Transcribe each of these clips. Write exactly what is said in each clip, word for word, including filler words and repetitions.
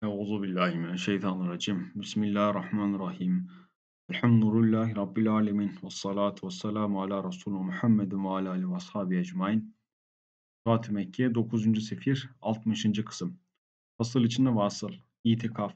Euzubillahimineşşeytanirracim. Bismillahirrahmanirrahim. Elhamdülillahi Rabbil alemin. Vessalatu vesselamu ala Resulü Muhammedin ve ala alihi ve ashabi ecmain. Fatih Mekke dokuzuncu sefir altmışıncı kısım. Fasıl içinde vasıl. İtikaf.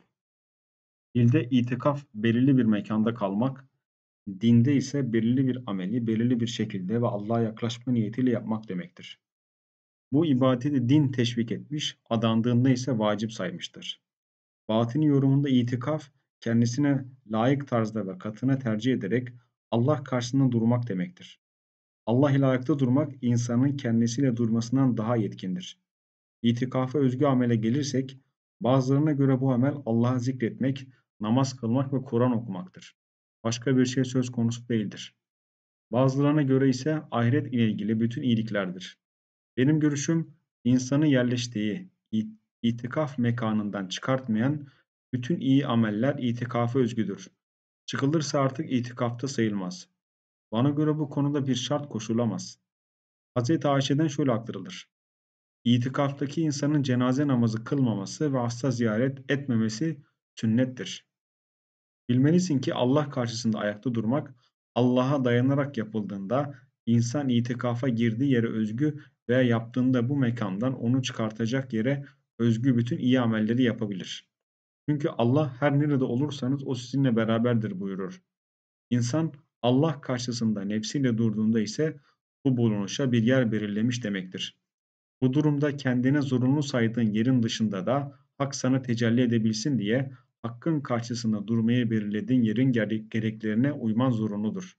Dilde itikaf belirli bir mekanda kalmak, dinde ise belirli bir ameli belirli bir şekilde ve Allah'a yaklaşma niyetiyle yapmak demektir. Bu ibadeti din teşvik etmiş, adandığında ise vacip saymıştır. Batini yorumunda itikaf, kendisine layık tarzda ve katına tercih ederek Allah karşısında durmak demektir. Allah ile ayakta durmak, insanın kendisiyle durmasından daha yetkindir. İtikafa özgü amele gelirsek, bazılarına göre bu amel Allah'ı zikretmek, namaz kılmak ve Kur'an okumaktır. Başka bir şey söz konusu değildir. Bazılarına göre ise ahiret ile ilgili bütün iyiliklerdir. Benim görüşüm, insanı yerleştiği itikaf mekanından çıkartmayan bütün iyi ameller itikafa özgüdür. Çıkılırsa artık itikafta sayılmaz. Bana göre bu konuda bir şart koşulamaz. Hazreti Ayşe'den şöyle aktarılır. İtikaftaki insanın cenaze namazı kılmaması ve hasta ziyaret etmemesi sünnettir. Bilmelisin ki Allah karşısında ayakta durmak, Allah'a dayanarak yapıldığında insan itikafa girdiği yere özgü veya yaptığında bu mekandan onu çıkartacak yere özgü bütün iyi amelleri yapabilir. Çünkü Allah her nerede olursanız o sizinle beraberdir buyurur. İnsan Allah karşısında nefsiyle durduğunda ise bu bulunuşa bir yer belirlemiş demektir. Bu durumda kendine zorunlu saydığın yerin dışında da hak sana tecelli edebilsin diye hakkın karşısında durmaya belirlediğin yerin gereklerine uyman zorunludur.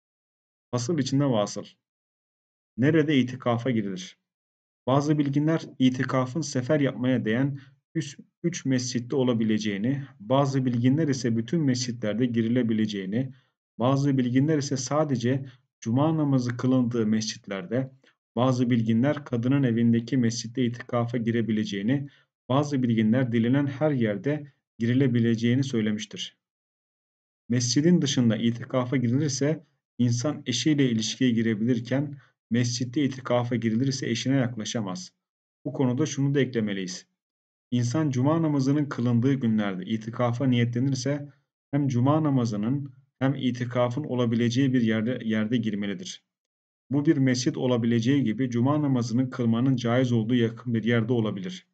Fasıl içinde vasıl. Nerede itikafa girilir? Bazı bilginler itikafın sefer yapmaya değen üç, üç mescitte olabileceğini, bazı bilginler ise bütün mescitlerde girilebileceğini, bazı bilginler ise sadece cuma namazı kılındığı mescitlerde, bazı bilginler kadının evindeki mescitte itikafa girebileceğini, bazı bilginler dilenen her yerde girilebileceğini söylemiştir. Mescidin dışında itikafa girilirse insan eşiyle ilişkiye girebilirken mescitte itikafa girilirse eşine yaklaşamaz. Bu konuda şunu da eklemeliyiz. İnsan cuma namazının kılındığı günlerde itikafa niyetlenirse hem cuma namazının hem itikafın olabileceği bir yerde, yerde girmelidir. Bu bir mescit olabileceği gibi cuma namazının kılmanın caiz olduğu yakın bir yerde olabilir.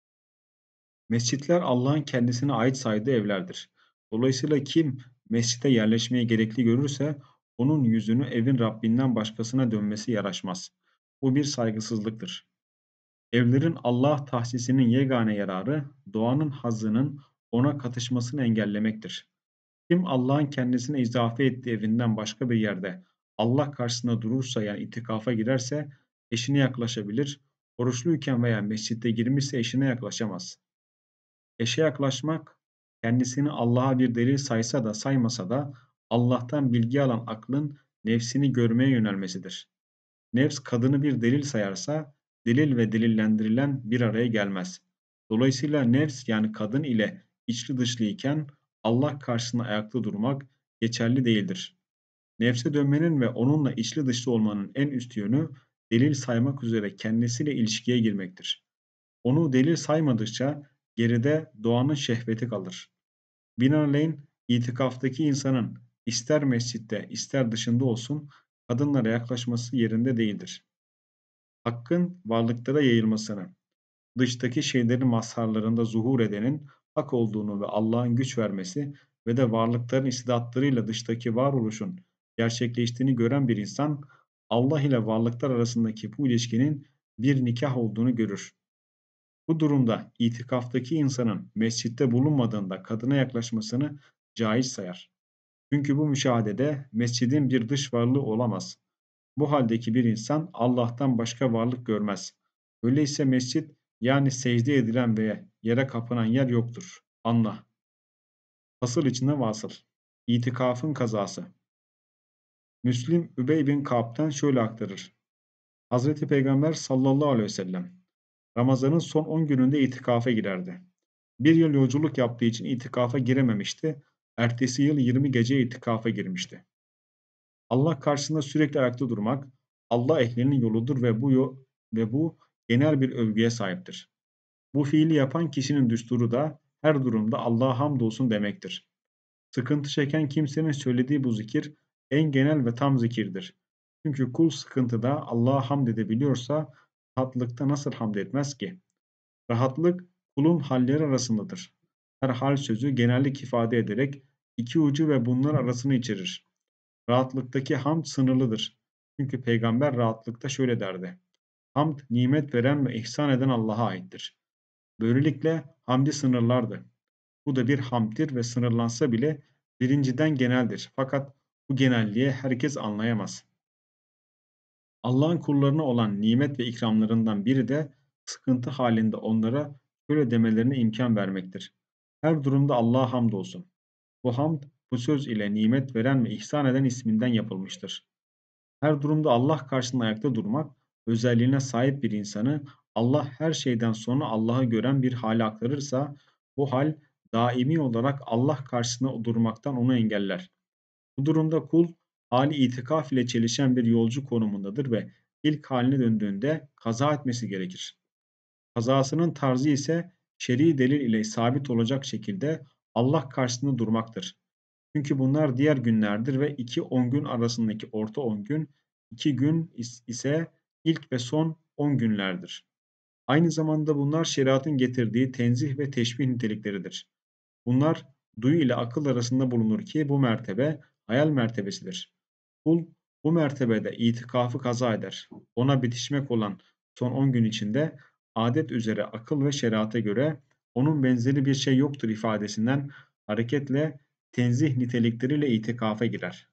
Mescitler Allah'ın kendisine ait saydığı evlerdir. Dolayısıyla kim mescite yerleşmeyi gerekli görürse onun yüzünü evin Rabbinden başkasına dönmesi yaraşmaz. Bu bir saygısızlıktır. Evlerin Allah tahsisinin yegane yararı doğanın hazzının ona katışmasını engellemektir. Kim Allah'ın kendisine izafe ettiği evinden başka bir yerde Allah karşısında durursa yani itikafa girerse eşine yaklaşabilir, oruçluyken veya mescitte girmişse eşine yaklaşamaz. Eşe yaklaşmak, kendisini Allah'a bir delil saysa da saymasa da Allah'tan bilgi alan aklın nefsini görmeye yönelmesidir. Nefs kadını bir delil sayarsa delil ve delillendirilen bir araya gelmez. Dolayısıyla nefs yani kadın ile içli dışlı iken Allah karşısında ayakta durmak geçerli değildir. Nefse dönmenin ve onunla içli dışlı olmanın en üst yönü delil saymak üzere kendisiyle ilişkiye girmektir. Onu delil saymadıkça geride doğanın şehveti kalır. Binaenaleyh itikaftaki insanın ister mescitte ister dışında olsun kadınlara yaklaşması yerinde değildir. Hakkın varlıklara yayılmasını, dıştaki şeylerin mazharlarında zuhur edenin hak olduğunu ve Allah'ın güç vermesi ve de varlıkların istidatlarıyla dıştaki varoluşun gerçekleştiğini gören bir insan, Allah ile varlıklar arasındaki bu ilişkinin bir nikah olduğunu görür. Bu durumda itikaftaki insanın mescitte bulunmadığında kadına yaklaşmasını caiz sayar. Çünkü bu müşahedede mescidin bir dış varlığı olamaz. Bu haldeki bir insan Allah'tan başka varlık görmez. Öyleyse mescit yani secde edilen ve yere kapanan yer yoktur. Anla. Fasıl içinde vasıl. İtikafın kazası. Müslim Übey bin Ka'b'den şöyle aktarır. Hazreti Peygamber sallallahu aleyhi ve sellem Ramazan'ın son on gününde itikafa girerdi. Bir yıl yolculuk yaptığı için itikafa girememişti. Ertesi yıl yirmi gece itikafa girmişti. Allah karşısında sürekli ayakta durmak, Allah ehlinin yoludur ve bu yo- ve bu genel bir övgüye sahiptir. Bu fiili yapan kişinin düsturu da her durumda Allah'a hamdolsun demektir. Sıkıntı çeken kimsenin söylediği bu zikir en genel ve tam zikirdir. Çünkü kul sıkıntıda Allah'a hamd edebiliyorsa rahatlıkta nasıl hamd etmez ki? Rahatlık kulun halleri arasındadır. Her hal sözü genellik ifade ederek iki ucu ve bunlar arasını içerir. Rahatlıktaki hamd sınırlıdır. Çünkü peygamber rahatlıkta şöyle derdi: Hamd, nimet veren ve ihsan eden Allah'a aittir. Böylelikle hamdi sınırlardı. Bu da bir hamddir ve sınırlansa bile birinciden geneldir. Fakat bu genelliği herkes anlayamaz. Allah'ın kullarına olan nimet ve ikramlarından biri de sıkıntı halinde onlara şöyle demelerine imkan vermektir: Her durumda Allah'a hamdolsun. Bu hamd, bu söz ile nimet veren ve ihsan eden isminden yapılmıştır. Her durumda Allah karşısında ayakta durmak, özelliğine sahip bir insanı Allah her şeyden sonra Allah'ı gören bir hale aktarırsa, bu hal daimi olarak Allah karşısında durmaktan onu engeller. Bu durumda kul, hali itikaf ile çelişen bir yolcu konumundadır ve ilk haline döndüğünde kaza etmesi gerekir. Kazasının tarzı ise şer'i delil ile sabit olacak şekilde Allah karşısında durmaktır. Çünkü bunlar diğer günlerdir ve iki on gün arasındaki orta on gün, iki gün ise ilk ve son on günlerdir. Aynı zamanda bunlar şeriatın getirdiği tenzih ve teşbih nitelikleridir. Bunlar duyu ile akıl arasında bulunur ki bu mertebe hayal mertebesidir. Kul bu mertebede itikafı kaza eder. Ona bitişmek olan son on gün içinde adet üzere akıl ve şeriata göre onun benzeri bir şey yoktur ifadesinden hareketle tenzih nitelikleriyle itikafa girer.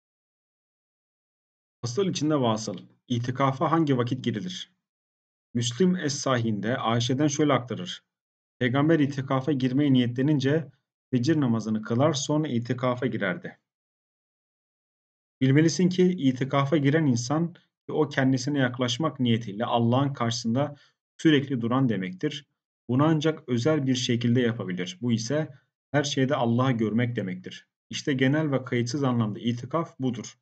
Fasıl içinde vasıl. İtikafa hangi vakit girilir? Müslim Es-Sahih'inde Ayşe'den şöyle aktarır: Peygamber itikafa girmeye niyetlenince fecir namazını kılar, sonra itikafa girerdi. Bilmelisin ki itikafa giren insan ve o kendisine yaklaşmak niyetiyle Allah'ın karşısında sürekli duran demektir. Bunu ancak özel bir şekilde yapabilir. Bu ise her şeyde Allah'ı görmek demektir. İşte genel ve kayıtsız anlamda itikaf budur.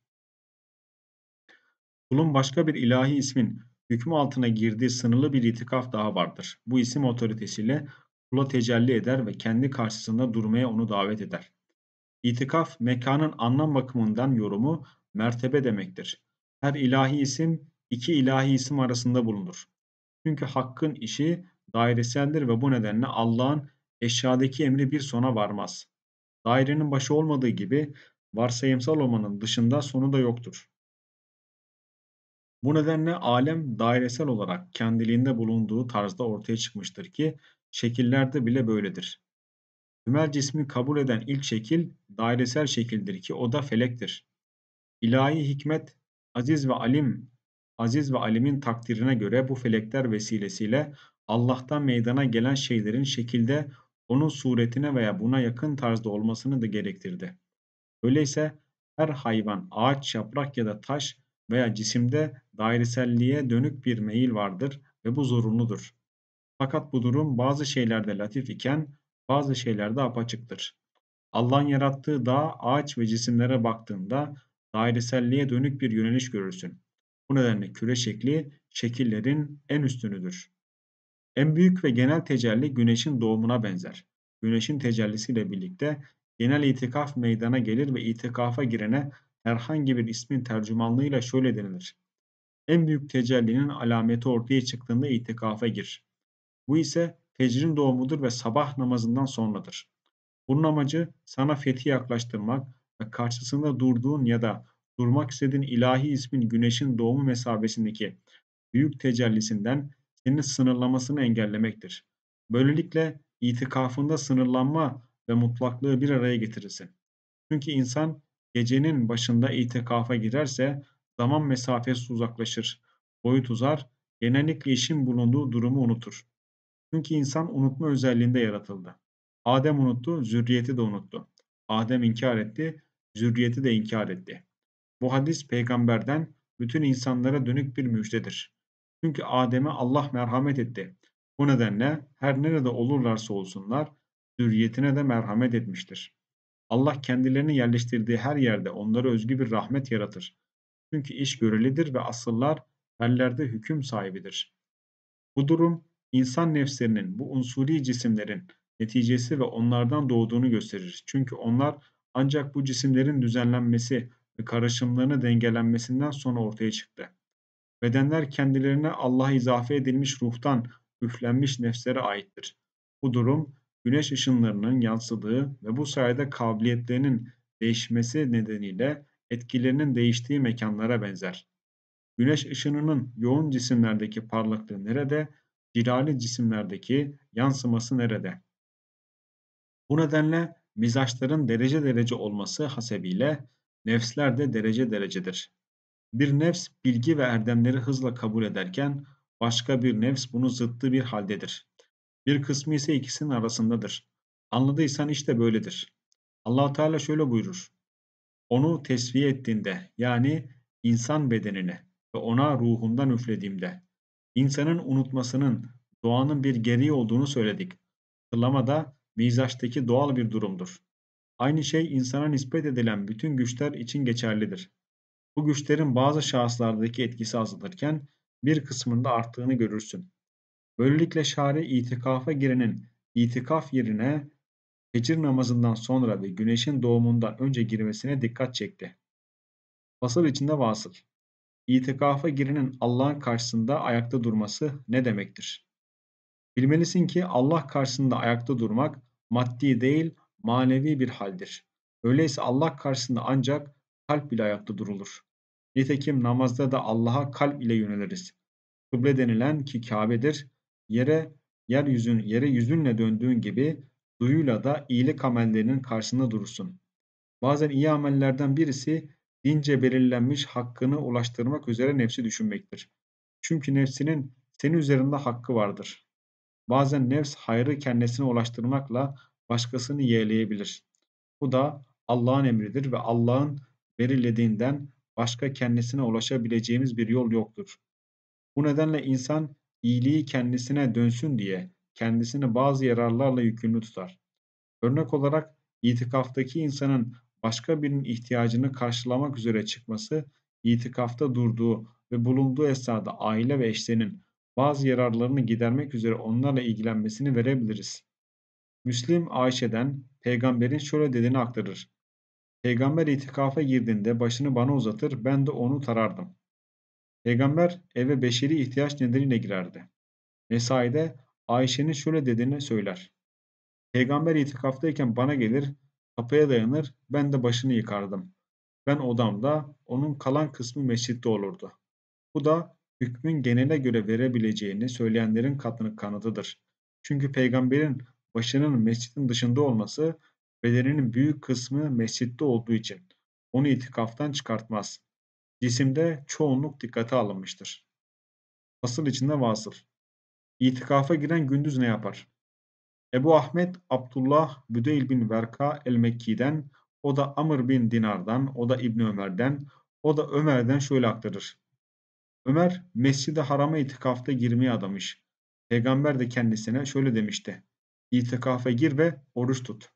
Kulun başka bir ilahi ismin hükmü altına girdiği sınırlı bir itikaf daha vardır. Bu isim otoritesiyle kula tecelli eder ve kendi karşısında durmaya onu davet eder. İtikaf, mekanın anlam bakımından yorumu mertebe demektir. Her ilahi isim iki ilahi isim arasında bulunur. Çünkü Hakk'ın işi daireseldir ve bu nedenle Allah'ın eşyadaki emri bir sona varmaz. Dairenin başı olmadığı gibi varsayımsal olmanın dışında sonu da yoktur. Bu nedenle alem dairesel olarak kendiliğinde bulunduğu tarzda ortaya çıkmıştır ki şekillerde bile böyledir. Tümel cismi kabul eden ilk şekil dairesel şekildir ki o da felektir. İlahi hikmet aziz ve alim aziz ve alimin takdirine göre bu felekler vesilesiyle Allah'tan meydana gelen şeylerin şekilde onun suretine veya buna yakın tarzda olmasını da gerektirdi. Öyleyse her hayvan, ağaç, yaprak ya da taş veya cisimde daireselliğe dönük bir meyil vardır ve bu zorunludur. Fakat bu durum bazı şeylerde latif iken bazı şeylerde apaçıktır. Allah'ın yarattığı dağ, ağaç ve cisimlere baktığında daireselliğe dönük bir yöneliş görürsün. Bu nedenle küre şekli şekillerin en üstünüdür. En büyük ve genel tecelli güneşin doğumuna benzer. Güneşin tecellisiyle birlikte genel itikaf meydana gelir ve itikafa girene herhangi bir ismin tercümanlığıyla şöyle denilir: En büyük tecellinin alameti ortaya çıktığında itikafa gir. Bu ise fecrin doğumudur ve sabah namazından sonradır. Bunun amacı sana fethi yaklaştırmak ve karşısında durduğun ya da durmak istediğin ilahi ismin güneşin doğumu mesabesindeki büyük tecellisinden seni sınırlamasını engellemektir. Böylelikle itikafında sınırlanma ve mutlaklığı bir araya getirirsin. Çünkü insan gecenin başında itikafa girerse zaman mesafesi uzaklaşır, boyut uzar, genellikle işin bulunduğu durumu unutur. Çünkü insan unutma özelliğinde yaratıldı. Adem unuttu, zürriyeti de unuttu. Adem inkar etti, zürriyeti de inkar etti. Bu hadis peygamberden bütün insanlara dönük bir müjdedir. Çünkü Adem'e Allah merhamet etti. Bu nedenle her nerede olurlarsa olsunlar zürriyetine de merhamet etmiştir. Allah kendilerini yerleştirdiği her yerde onlara özgü bir rahmet yaratır. Çünkü iş görelidir ve asıllar hallerde hüküm sahibidir. Bu durum insan nefslerinin bu unsuri cisimlerin neticesi ve onlardan doğduğunu gösterir. Çünkü onlar ancak bu cisimlerin düzenlenmesi ve karışımlarının dengelenmesinden sonra ortaya çıktı. Bedenler kendilerine Allah'a izafe edilmiş ruhtan üflenmiş nefslere aittir. Bu durum, güneş ışınlarının yansıdığı ve bu sayede kabiliyetlerinin değişmesi nedeniyle etkilerinin değiştiği mekanlara benzer. Güneş ışınının yoğun cisimlerdeki parlaklığı nerede, cilali cisimlerdeki yansıması nerede? Bu nedenle mizaçların derece derece olması hasebiyle nefsler de derece derecedir. Bir nefs bilgi ve erdemleri hızla kabul ederken başka bir nefs bunu zıttı bir haldedir. Bir kısmı ise ikisinin arasındadır. Anladıysan işte böyledir. Allah Teala şöyle buyurur: Onu tesviye ettiğinde, yani insan bedenini ve ona ruhundan üflediğimde, insanın unutmasının doğanın bir gereği olduğunu söyledik. Hatırlama da mizaçtaki doğal bir durumdur. Aynı şey insana nispet edilen bütün güçler için geçerlidir. Bu güçlerin bazı şahıslardaki etkisi azalırken bir kısmında arttığını görürsün. Böylelikle şari itikafa girenin itikaf yerine fecir namazından sonra ve güneşin doğumundan önce girmesine dikkat çekti. Fasıl içinde vasıl. İtikafa girenin Allah'ın karşısında ayakta durması ne demektir? Bilmelisin ki Allah karşısında ayakta durmak maddi değil, manevi bir haldir. Öyleyse Allah karşısında ancak kalp ile ayakta durulur. Nitekim namazda da Allah'a kalp ile yöneliriz. Kıble denilen ki Kabe'dir. Yere yeryüzün yere yüzünle döndüğün gibi duyuyla da iyilik amellerinin karşısında durursun. Bazen iyi amellerden birisi dince belirlenmiş hakkını ulaştırmak üzere nefsi düşünmektir. Çünkü nefsinin senin üzerinde hakkı vardır. Bazen nefs hayrı kendisine ulaştırmakla başkasını yeğleyebilir. Bu da Allah'ın emridir ve Allah'ın belirlediğinden başka kendisine ulaşabileceğimiz bir yol yoktur. Bu nedenle insan iyiliği kendisine dönsün diye kendisini bazı yararlarla yükümlü tutar. Örnek olarak itikaftaki insanın başka birinin ihtiyacını karşılamak üzere çıkması, itikafta durduğu ve bulunduğu esnada aile ve eşlerinin bazı yararlarını gidermek üzere onlarla ilgilenmesini verebiliriz. Müslim Ayşe'den peygamberin şöyle dediğini aktarır. Peygamber itikafa girdiğinde başını bana uzatır, ben de onu tarardım. Peygamber eve beşeri ihtiyaç nedeniyle girerdi. Nesai'de Ayşe'nin şöyle dediğini söyler. Peygamber itikaftayken bana gelir, kapıya dayanır, ben de başını yıkardım. Ben odamda, onun kalan kısmı mescitte olurdu. Bu da hükmün genele göre verebileceğini söyleyenlerin katını kanıtıdır. Çünkü peygamberin başının mescidin dışında olması, bedeninin büyük kısmı mescitte olduğu için onu itikaftan çıkartmaz. Cisimde çoğunluk dikkate alınmıştır. Fasıl içinde vasıl. İtikafa giren gündüz ne yapar? Ebu Ahmet Abdullah Büdeyl bin Verka el-Mekki'den, o da Amr bin Dinar'dan, o da İbni Ömer'den, o da Ömer'den şöyle aktarır. Ömer Mescid-i Haram'a itikafta girmeye adamış. Peygamber de kendisine şöyle demişti. İtikafa gir ve oruç tut.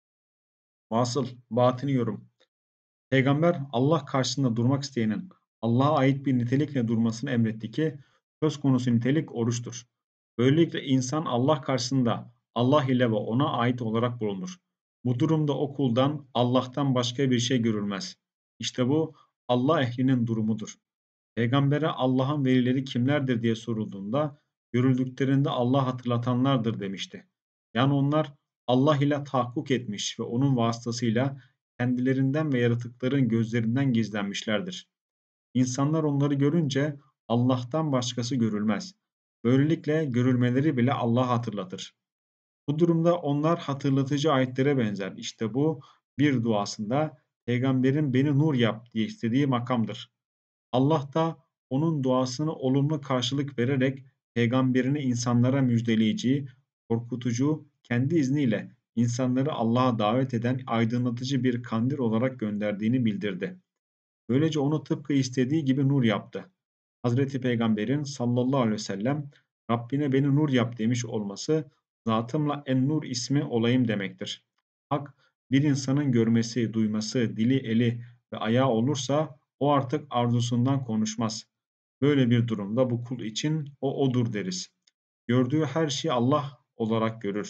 Vasıl, batini yorum. Peygamber Allah karşısında durmak isteyenin Allah'a ait bir nitelikle durmasını emretti ki söz konusu nitelik oruçtur. Böylelikle insan Allah karşısında Allah ile ve ona ait olarak bulunur. Bu durumda o kuldan Allah'tan başka bir şey görülmez. İşte bu Allah ehlinin durumudur. Peygambere Allah'ın velileri kimlerdir diye sorulduğunda görüldüklerinde Allah hatırlatanlardır demişti. Yani onlar Allah ile tahakkuk etmiş ve onun vasıtasıyla kendilerinden ve yaratıkların gözlerinden gizlenmişlerdir. İnsanlar onları görünce Allah'tan başkası görülmez. Böylelikle görülmeleri bile Allah hatırlatır. Bu durumda onlar hatırlatıcı ayetlere benzer. İşte bu bir duasında peygamberin beni nur yap diye istediği makamdır. Allah da onun duasına olumlu karşılık vererek peygamberini insanlara müjdeleyici, korkutucu, kendi izniyle insanları Allah'a davet eden aydınlatıcı bir kandil olarak gönderdiğini bildirdi. Böylece onu tıpkı istediği gibi nur yaptı. Hazreti Peygamber'in sallallahu aleyhi ve sellem Rabbine beni nur yap demiş olması zatımla en-nur ismi olayım demektir. Hak bir insanın görmesi, duyması, dili, eli ve ayağı olursa o artık arzusundan konuşmaz. Böyle bir durumda bu kul için o odur deriz. Gördüğü her şeyi Allah olarak görür.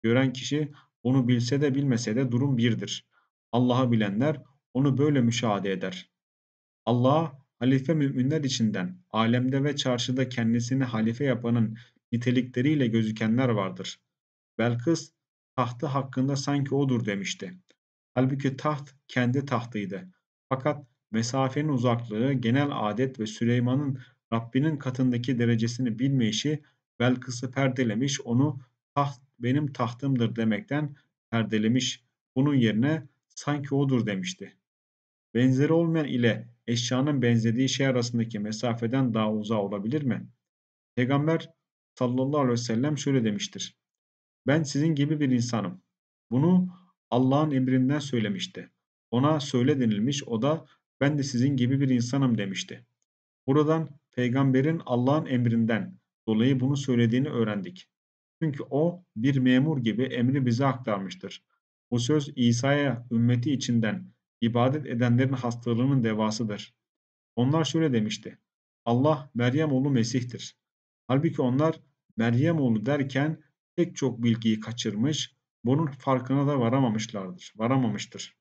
Gören kişi onu bilse de bilmese de durum birdir. Allah'ı bilenler onu böyle müşahede eder. Allah'a halife müminler içinden alemde ve çarşıda kendisini halife yapanın nitelikleriyle gözükenler vardır. Belkıs tahtı hakkında sanki odur demişti. Halbuki taht kendi tahtıydı. Fakat mesafenin uzaklığı, genel adet ve Süleyman'ın Rabbinin katındaki derecesini bilmeyişi Belkıs'ı perdelemiş, onu taht benim tahtımdır demekten perdelemiş. Bunun yerine sanki odur demişti. Benzeri olmayan ile eşyanın benzediği şey arasındaki mesafeden daha uzağı olabilir mi? Peygamber sallallahu aleyhi ve sellem şöyle demiştir. Ben sizin gibi bir insanım. Bunu Allah'ın emrinden söylemişti. Ona söyle denilmiş, o da ben de sizin gibi bir insanım demişti. Buradan peygamberin Allah'ın emrinden dolayı bunu söylediğini öğrendik. Çünkü o bir memur gibi emri bize aktarmıştır. Bu söz İsa'ya ümmeti içinden ibadet edenlerin hastalığının devasıdır. Onlar şöyle demişti. Allah Meryem oğlu Mesih'tir. Halbuki onlar Meryem oğlu derken pek çok bilgiyi kaçırmış, bunun farkına da varamamışlardır, varamamıştır.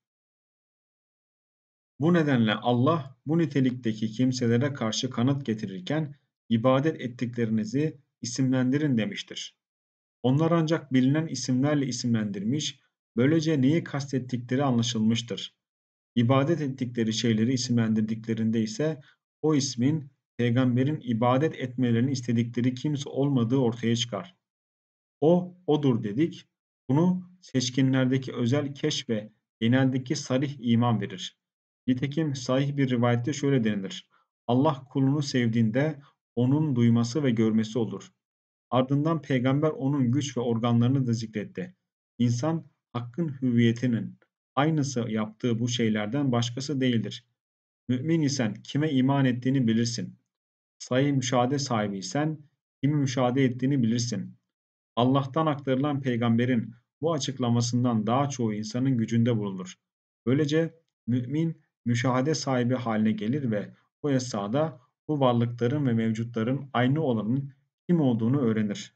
Bu nedenle Allah bu nitelikteki kimselere karşı kanıt getirirken ibadet ettiklerinizi isimlendirin demiştir. Onlar ancak bilinen isimlerle isimlendirmiş, böylece neyi kastettikleri anlaşılmıştır. İbadet ettikleri şeyleri isimlendirdiklerinde ise o ismin peygamberin ibadet etmelerini istedikleri kimse olmadığı ortaya çıkar. O, odur dedik. Bunu seçkinlerdeki özel keşf ve geneldeki sarih iman verir. Nitekim sahih bir rivayette şöyle denilir. Allah kulunu sevdiğinde onun duyması ve görmesi olur. Ardından peygamber onun güç ve organlarını da zikretti. İnsan hakkın hüviyetinin aynısı yaptığı bu şeylerden başkası değildir. Mümin isen kime iman ettiğini bilirsin. Sahih müşahede sahibiysen kimi müşahede ettiğini bilirsin. Allah'tan aktarılan peygamberin bu açıklamasından daha çoğu insanın gücünde bulunur. Böylece mümin müşahede sahibi haline gelir ve bu esnada bu varlıkların ve mevcutların aynı olanın kim olduğunu öğrenir.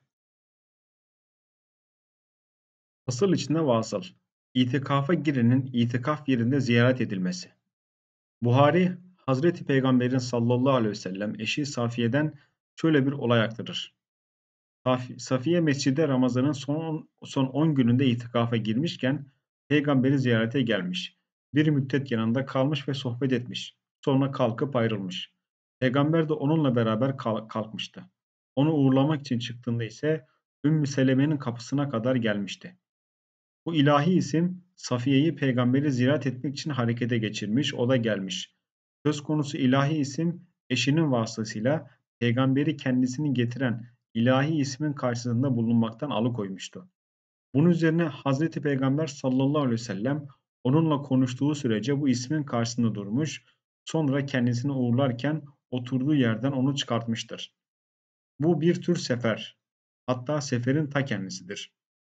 Asıl içinde vasıl. İtikafa girenin itikaf yerinde ziyaret edilmesi. Buhari, Hazreti Peygamber'in sallallahu aleyhi ve sellem eşi Safiye'den şöyle bir olay aktarır. Safiye mescide Ramazan'ın son son on gününde itikafa girmişken peygamberi ziyarete gelmiş. Bir müddet yanında kalmış ve sohbet etmiş. Sonra kalkıp ayrılmış. Peygamber de onunla beraber kalkmıştı. Onu uğurlamak için çıktığında ise Ümmü Seleme'nin kapısına kadar gelmişti. Bu ilahi isim Safiye'yi peygamberi ziyaret etmek için harekete geçirmiş, o da gelmiş. Söz konusu ilahi isim eşinin vasıtasıyla peygamberi kendisini getiren ilahi ismin karşısında bulunmaktan alıkoymuştu. Bunun üzerine Hazreti Peygamber sallallahu aleyhi ve sellem onunla konuştuğu sürece bu ismin karşısında durmuş, sonra kendisini uğurlarken oturduğu yerden onu çıkartmıştır. Bu bir tür sefer, hatta seferin ta kendisidir.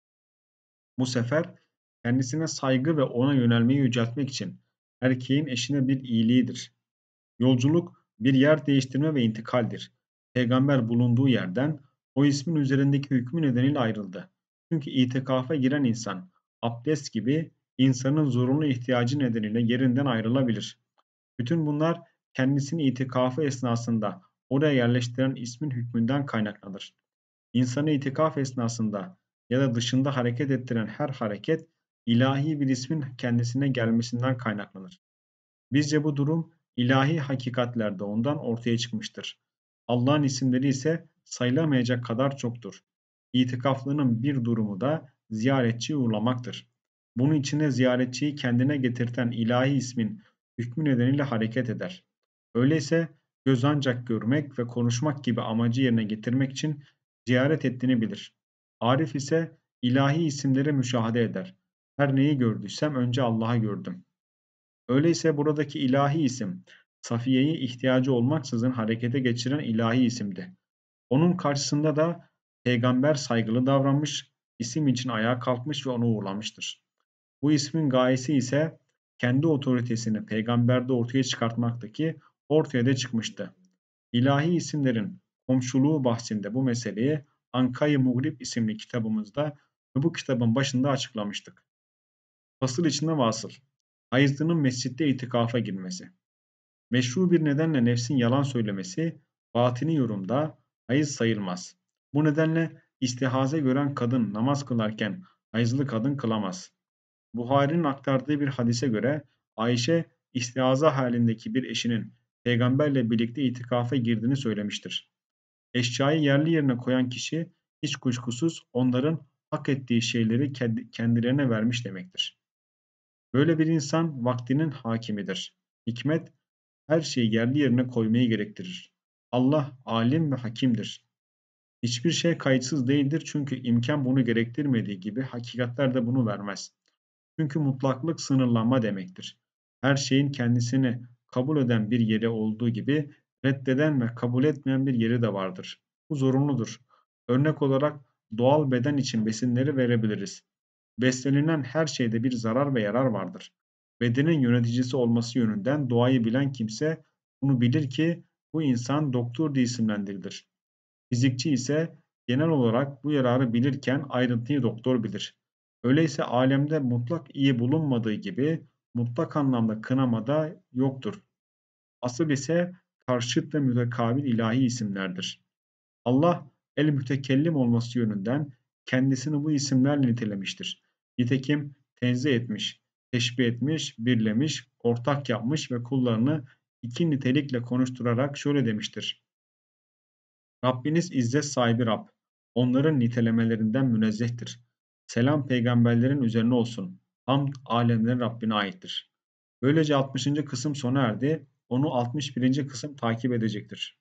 Bu sefer kendisine saygı ve ona yönelmeyi yüceltmek için erkeğin eşine bir iyiliğidir. Yolculuk bir yer değiştirme ve intikaldir. Peygamber bulunduğu yerden o ismin üzerindeki hükmü nedeniyle ayrıldı. Çünkü itikafa giren insan abdest gibi insanın zorunlu ihtiyacı nedeniyle yerinden ayrılabilir. Bütün bunlar kendisini itikafı esnasında oraya yerleştiren ismin hükmünden kaynaklanır. İnsanı itikaf esnasında ya da dışında hareket ettiren her hareket ilahi bir ismin kendisine gelmesinden kaynaklanır. Bizce bu durum ilahi hakikatlerde ondan ortaya çıkmıştır. Allah'ın isimleri ise sayılamayacak kadar çoktur. İtikaflının bir durumu da ziyaretçiyi uğurlamaktır. Bunun içinde ziyaretçiyi kendine getirten ilahi ismin hükmü nedeniyle hareket eder. Öyleyse göz ancak görmek ve konuşmak gibi amacı yerine getirmek için ziyaret ettiğini bilir. Arif ise ilahi isimleri müşahede eder. Her neyi gördüysem önce Allah'ı gördüm. Öyleyse buradaki ilahi isim, Safiye'yi ihtiyacı olmaksızın harekete geçiren ilahi isimdi. Onun karşısında da peygamber saygılı davranmış, isim için ayağa kalkmış ve onu uğurlamıştır. Bu ismin gayesi ise kendi otoritesini peygamberde ortaya çıkartmaktaki ortaya da çıkmıştı. İlahi isimlerin komşuluğu bahsinde bu meseleyi Ankayı Mugrib isimli kitabımızda ve bu kitabın başında açıklamıştık. Fasıl içinde vasıl. Hayızlının mescitte itikafa girmesi. Meşru bir nedenle nefsin yalan söylemesi, batini yorumda hayız sayılmaz. Bu nedenle istihaze gören kadın namaz kılarken hayızlı kadın kılamaz. Buhari'nin aktardığı bir hadise göre Ayşe istiaza halindeki bir eşinin peygamberle birlikte itikafa girdiğini söylemiştir. Eşyayı yerli yerine koyan kişi hiç kuşkusuz onların hak ettiği şeyleri kendilerine vermiş demektir. Böyle bir insan vaktinin hakimidir. Hikmet her şeyi yerli yerine koymayı gerektirir. Allah alim ve hakimdir. Hiçbir şey kayıtsız değildir çünkü imkan bunu gerektirmediği gibi hakikatler de bunu vermez. Çünkü mutlaklık sınırlanma demektir. Her şeyin kendisini kabul eden bir yeri olduğu gibi reddeden ve kabul etmeyen bir yeri de vardır. Bu zorunludur. Örnek olarak doğal beden için besinleri verebiliriz. Beslenilen her şeyde bir zarar ve yarar vardır. Bedenin yöneticisi olması yönünden doğayı bilen kimse bunu bilir ki bu insan doktor diye isimlendirilir. Fizikçi ise genel olarak bu yararı bilirken ayrıntıyı doktor bilir. Öyleyse alemde mutlak iyi bulunmadığı gibi mutlak anlamda kınama da yoktur. Asıl ise karşıt ve mütekabil ilahi isimlerdir. Allah el-mütekellim olması yönünden kendisini bu isimlerle nitelemiştir. Nitekim tenzih etmiş, teşbih etmiş, birlemiş, ortak yapmış ve kullarını iki nitelikle konuşturarak şöyle demiştir. Rabbiniz izzet sahibi Rab. Onların nitelemelerinden münezzehtir. Selam peygamberlerin üzerine olsun. Hamd alemlerin Rabbine aittir. Böylece altmışıncı kısım sona erdi. Onu altmış birinci kısım takip edecektir.